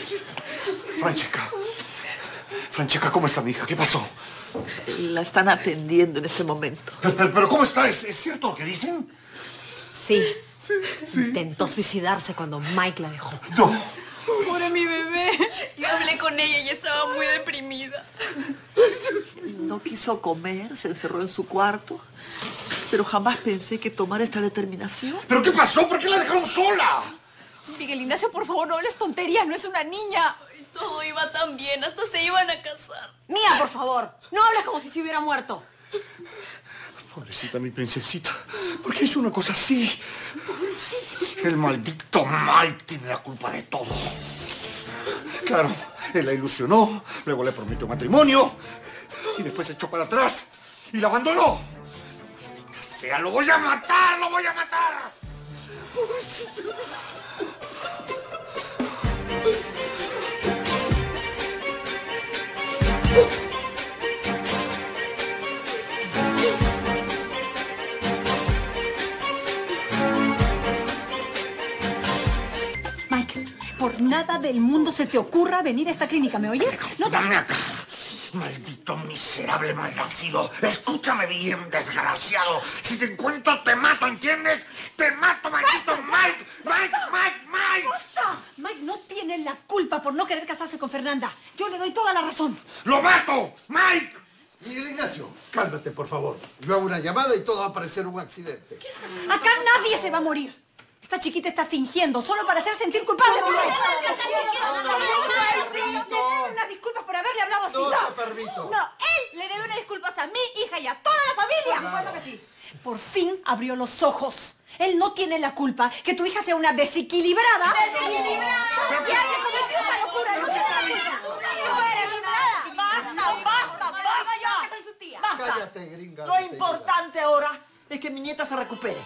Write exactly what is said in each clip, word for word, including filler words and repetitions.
Francesca. Francesca, ¿cómo está mi hija? ¿Qué pasó? La están atendiendo en este momento. Pero, pero, pero ¿cómo está? ¿Es, ¿Es cierto lo que dicen? Sí. Sí, sí. Intentó suicidarse cuando Mike la dejó. No. Pobre mi bebé. Yo hablé con ella y estaba muy deprimida. No quiso comer, se encerró en su cuarto. Pero jamás pensé que tomara esta determinación. ¿Pero qué pasó? ¿Por qué la dejaron sola? Miguel Ignacio, por favor, no hables tonterías. No es una niña. Todo iba tan bien. Hasta se iban a casar. Mía, por favor. No hables como si se hubiera muerto. Pobrecita mi princesita. ¿Por qué hizo una cosa así? El maldito Mike tiene la culpa de todo. Claro, él la ilusionó, luego le prometió matrimonio y después se echó para atrás y la abandonó. Maldita sea, lo voy a matar, lo voy a matar. Pobrecito. Por nada del mundo se te ocurra venir a esta clínica, ¿me oyes? No, dame acá. Maldito miserable malnacido. Escúchame bien, desgraciado. Si te encuentro, te mato, ¿entiendes? ¡Te mato, maldito Mike! ¡Mike, Mike, Mike! ¡Basta! Mike no tiene la culpa por no querer casarse con Fernanda. Yo le doy toda la razón. ¡Lo mato! ¡Mike! Miguel Ignacio, cálmate, por favor. Yo hago una llamada y todo va a parecer un accidente. Acá nadie se va a morir. Esta chiquita está fingiendo solo para hacer sentir culpable. Unas disculpas por haberle hablado así. No te permito. No, él le debe unas disculpas a mi hija y a toda la familia. Por supuesto que sí. Por fin abrió los ojos. Él no tiene la culpa que tu hija sea una desequilibrada. ¡Desequilibrada! Que haya cometido esta locura. No te está ¡No eres nada! ¡Basta, basta, basta! Yo que soy su tía. ¡Basta! Cállate, gringa. Lo importante ahora es que mi nieta se recupere.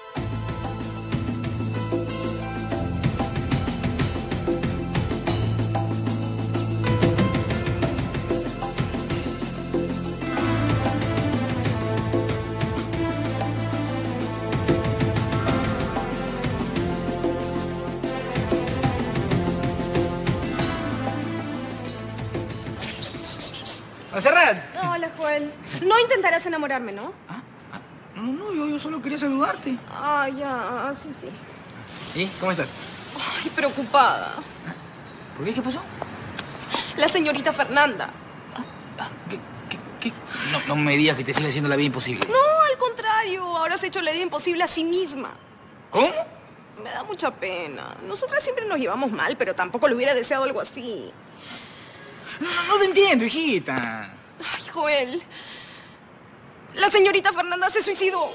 ¡Monserrat! Hola, Joel. No intentarás enamorarme, ¿no? ¿Ah? Ah, no, no, yo, yo solo quería saludarte. Ah, ya, sí, sí. ¿Y cómo estás? Ay, preocupada. ¿Por qué? ¿Qué pasó? La señorita Fernanda. Ah, ¿qué, qué, qué? No, no me digas que te sigue haciendo la vida imposible. No, al contrario. Ahora se ha hecho la vida imposible a sí misma. ¿Cómo? Me da mucha pena. Nosotras siempre nos llevamos mal, pero tampoco le hubiera deseado algo así. No, no, no te entiendo, hijita. Ay, Joel. La señorita Fernanda se suicidó.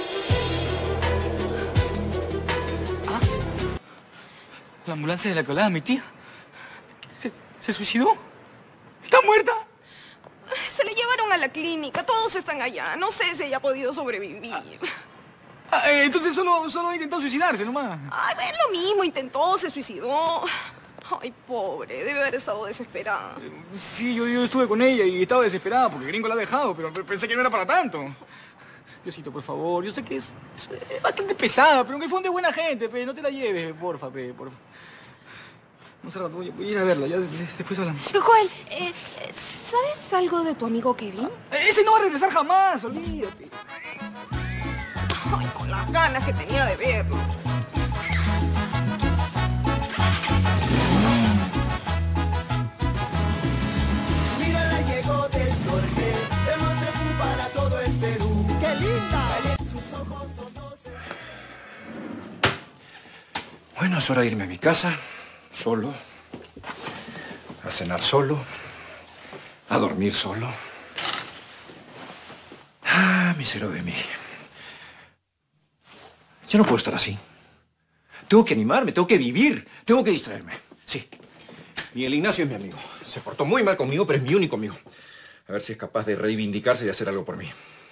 ¿Ah? ¿La ambulancia de la que hablaba mi tía? ¿Se, se suicidó? ¿Está muerta? Se le llevaron a la clínica. Todos están allá. No sé si haya podido sobrevivir. Ah, eh, entonces solo, solo ha intentado suicidarse nomás. Ay, es lo mismo. Intentó, se suicidó. Ay, pobre. Debe haber estado desesperada. Sí, yo, yo estuve con ella y estaba desesperada porque el gringo la ha dejado, pero pensé que no era para tanto. Diosito, por favor, yo sé que es, es bastante pesada, pero en el fondo es buena gente, pe. No te la lleves, porfa, pe, porfa. Monserrat, voy, voy a ir a verla, ya después hablamos. Joel, eh, ¿sabes algo de tu amigo Kevin? Ese no va a regresar jamás, olvídate. Ay, con las ganas que tenía de verlo. Mira, llegó del norte, el monstruo fue para todo el Perú. ¡Qué linda! Sus ojos son doce. Bueno, es hora de irme a mi casa, solo, a cenar solo, a dormir solo. Ah, mísero de mí. Yo no puedo estar así. Tengo que animarme, tengo que vivir, tengo que distraerme. Sí, Miguel Ignacio es mi amigo. Se portó muy mal conmigo, pero es mi único amigo. A ver si es capaz de reivindicarse y de hacer algo por mí.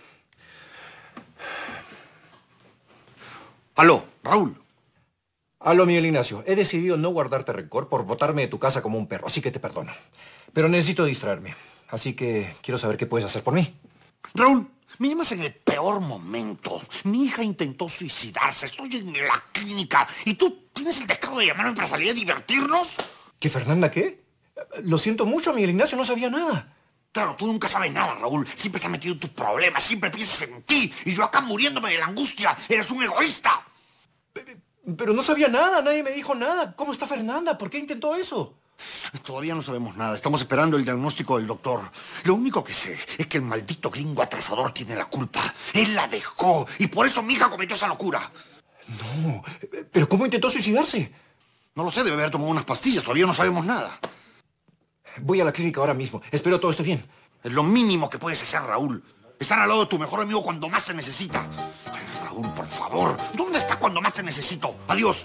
Aló, Raúl. Aló, Miguel Ignacio. He decidido no guardarte rencor por botarme de tu casa como un perro, así que te perdono. Pero necesito distraerme. Así que quiero saber qué puedes hacer por mí. Raúl, me llamas en el peor momento. Mi hija intentó suicidarse. Estoy en la clínica. ¿Y tú tienes el descaro de llamarme para salir a divertirnos? ¿Que Fernanda qué? Lo siento mucho, Miguel Ignacio, no sabía nada. Claro, tú nunca sabes nada, Raúl. Siempre estás metido en tus problemas, siempre piensas en ti. Y yo acá muriéndome de la angustia. Eres un egoísta. Pero no sabía nada, nadie me dijo nada. ¿Cómo está Fernanda? ¿Por qué intentó eso? Todavía no sabemos nada. Estamos esperando el diagnóstico del doctor. Lo único que sé es que el maldito gringo atrasador tiene la culpa. Él la dejó y por eso mi hija cometió esa locura. No, ¿pero cómo intentó suicidarse? No lo sé, debe haber tomado unas pastillas. Todavía no sabemos nada. Voy a la clínica ahora mismo. Espero todo esté bien. Es lo mínimo que puedes hacer, Raúl. Estar al lado de tu mejor amigo cuando más te necesita. Ay, Raúl, por favor. ¿Dónde estás cuando más te necesito? Adiós.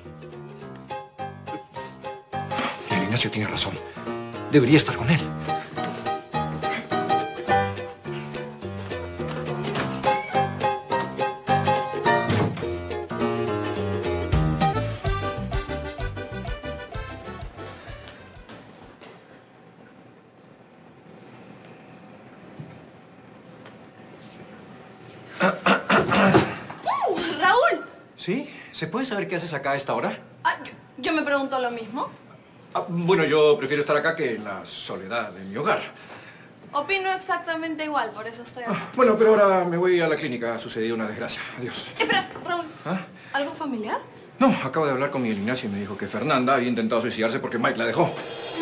Miguel Ignacio tiene razón. Debería estar con él. ¿Sí? ¿Se puede saber qué haces acá a esta hora? Ah, yo, yo me pregunto lo mismo. Ah, bueno, yo prefiero estar acá que en la soledad de mi hogar. Opino exactamente igual, por eso estoy acá. Ah, bueno, pero ahora me voy a la clínica. Ha sucedido una desgracia. Adiós. Espera, Raúl. ¿Ah? ¿Algo familiar? No, acabo de hablar con Miguel Ignacio y me dijo que Fernanda había intentado suicidarse porque Mike la dejó.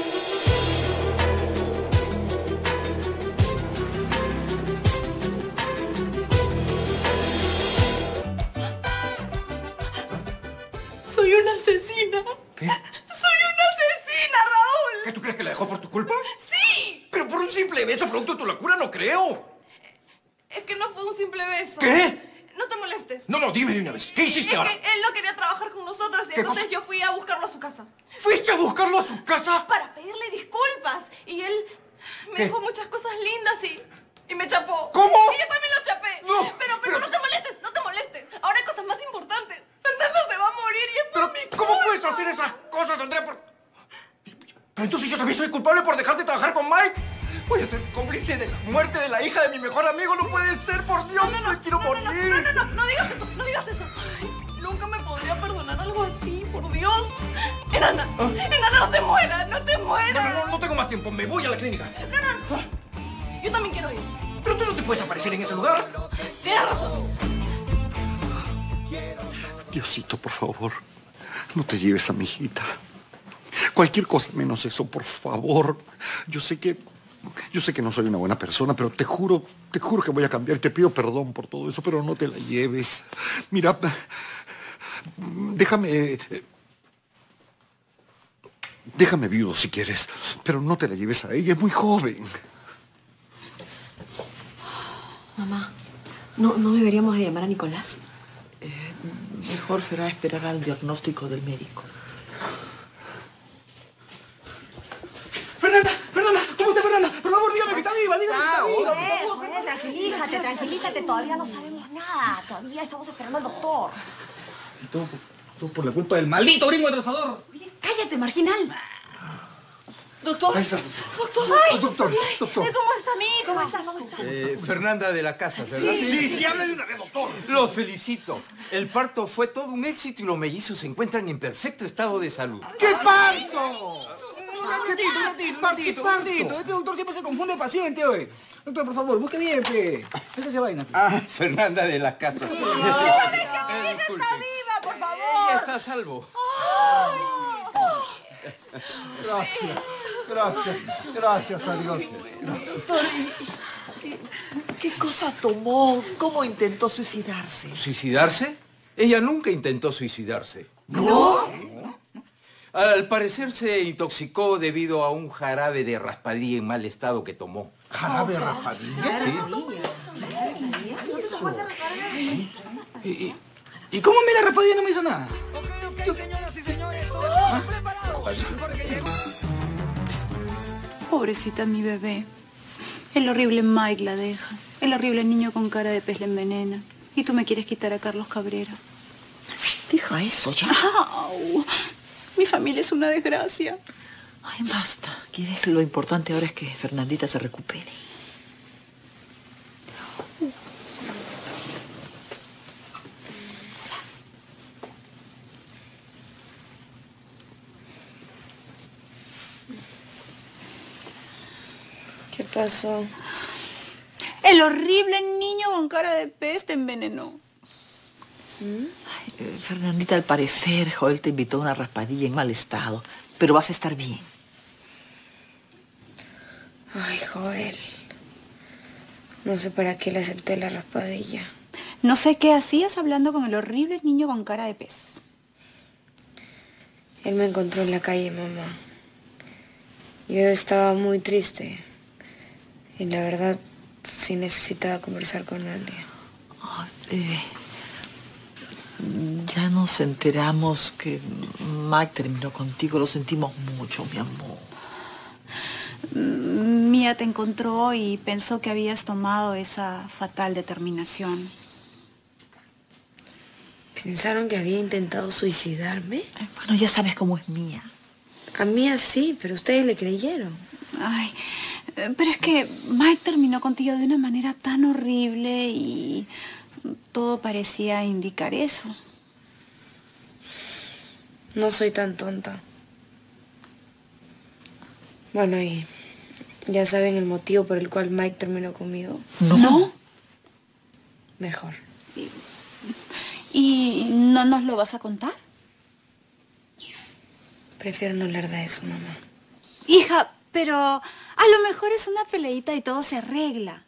Soy una asesina. ¿Qué? Soy una asesina, Raúl. ¿Qué, tú crees que la dejó por tu culpa? Sí. Pero por un simple beso producto de tu locura no creo. Es que no fue un simple beso. ¿Qué? No te molestes. No, no, dime de una vez. ¿Qué hiciste es ahora? Que él no quería trabajar con nosotros y ¿Qué entonces cosa? yo fui a buscarlo a su casa. ¿Fuiste a buscarlo a su casa? Para pedirle disculpas. Y él me ¿Qué? dijo muchas cosas lindas y, y me chapó. ¿Cómo? Y yo también lo chapé. No, pero, pero, pero- no te molestes, no te molestes. Ahora hay cosas más importantes. Fernando se va a morir y es por Pero, mi culpa. ¿cómo puedes hacer esas cosas, Andrea? Por... Pero entonces yo también soy culpable por dejar de trabajar con Mike. Voy a ser cómplice de la muerte de la hija de mi mejor amigo. No puede ser, por Dios. No, no, no quiero No, morir. no, no, no, no, no digas eso, no digas eso. Ay, nunca me podría perdonar algo así, por Dios. Enana, Enana, no te mueras, no te No, mueras. no, no, no tengo más tiempo. Me voy a la clínica. No, no, no. Yo también quiero ir. Pero tú no te puedes aparecer en ese lugar. Tienes razón. Diosito, por favor, no te lleves a mi hijita. Cualquier cosa menos eso, por favor. Yo sé que... Yo sé que no soy una buena persona, pero te juro, te juro que voy a cambiar. Te pido perdón por todo eso, pero no te la lleves. Mira, déjame... Déjame viudo si quieres, pero no te la lleves a ella, es muy joven. Mamá, ¿no, no deberíamos de llamar a Nicolás? Eh, mejor será esperar al diagnóstico del médico. Fernanda, Fernanda, ¿cómo está Fernanda? Por favor, dígame que está viva, dígame que está viva. Joder, joder, tranquilízate, tranquilízate. Todavía no sabemos nada. Todavía estamos esperando al doctor. Y todo, todo por la culpa del maldito gringo atrasador. Oye, cállate, marginal. Doctor. Ahí está. Doctor. Ay, Doctor, ay, doctor. ¿Cómo está mi hijo? ¿Cómo está? ¿Cómo está? Eh, Fernanda de la casa, ¿verdad? Sí, sí, habla de una vez, doctor. Los felicito. El parto fue todo un éxito y los mellizos se encuentran en perfecto estado de salud. ¡Qué parto! Un ratito, un ratito, un ratito, un ratito. Este doctor siempre se confunde paciente, hoy. Doctor, por favor, busque bien, pe. Déjese vaina. pe. Ah, Fernanda de la casa. ¡Está Eh, disculpe. viva, por Ella favor! está a salvo. Gracias, gracias, gracias a Dios. Doctor, ¿qué, qué cosa tomó? ¿Cómo intentó suicidarse? ¿Suicidarse? Ella nunca intentó suicidarse. ¿No? Al parecer se intoxicó debido a un jarabe de raspadilla en mal estado que tomó. ¿Jarabe de raspadilla? ¿Sí? ¿Y, y, ¿Y cómo me la raspadilla no me hizo nada? Pobrecita mi bebé. El horrible Mike la deja. El horrible niño con cara de pez la envenena. Y tú me quieres quitar a Carlos Cabrera. Deja eso ya. ¡Au! Mi familia es una desgracia. Ay, basta. ¿Quieres? Lo importante ahora es que Fernandita se recupere. pasó? El horrible niño con cara de pez te envenenó. Ay, eh, Fernandita, al parecer, Joel te invitó a una raspadilla en mal estado. Pero vas a estar bien. Ay, Joel. No sé para qué le acepté la raspadilla. No sé qué hacías hablando con el horrible niño con cara de pez. Él me encontró en la calle, mamá. Yo estaba muy triste. Y la verdad, sí necesitaba conversar con alguien. Oh, eh, ya nos enteramos que Mike terminó contigo. Lo sentimos mucho, mi amor. Mía te encontró y pensó que habías tomado esa fatal determinación. ¿Pensaron que había intentado suicidarme? Bueno, ya sabes cómo es Mía. A Mía sí, pero ustedes le creyeron. Ay, pero es que Mike terminó contigo de una manera tan horrible y todo parecía indicar eso. No soy tan tonta. Bueno, y ya saben el motivo por el cual Mike terminó conmigo. ¿No? ¿No? Mejor. ¿Y no nos lo vas a contar? Prefiero no hablar de eso, mamá. Hija, pero a lo mejor es una peleita y todo se arregla.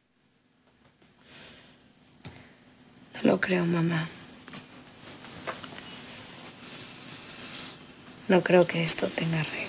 No lo creo, mamá. No creo que esto tenga arreglo.